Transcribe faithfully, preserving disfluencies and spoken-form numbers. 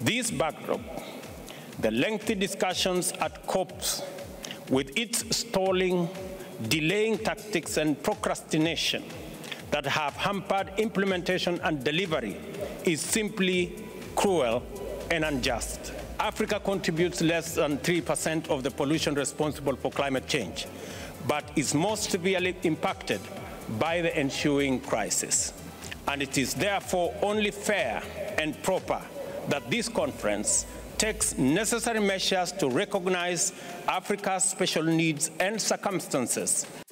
this backdrop, the lengthy discussions at COPs, with its stalling, delaying tactics and procrastination that have hampered implementation and delivery, is simply cruel and unjust. Africa contributes less than three percent of the pollution responsible for climate change, but is most severely impacted by the ensuing crisis. And it is therefore only fair and proper that this conference takes necessary measures to recognize Africa's special needs and circumstances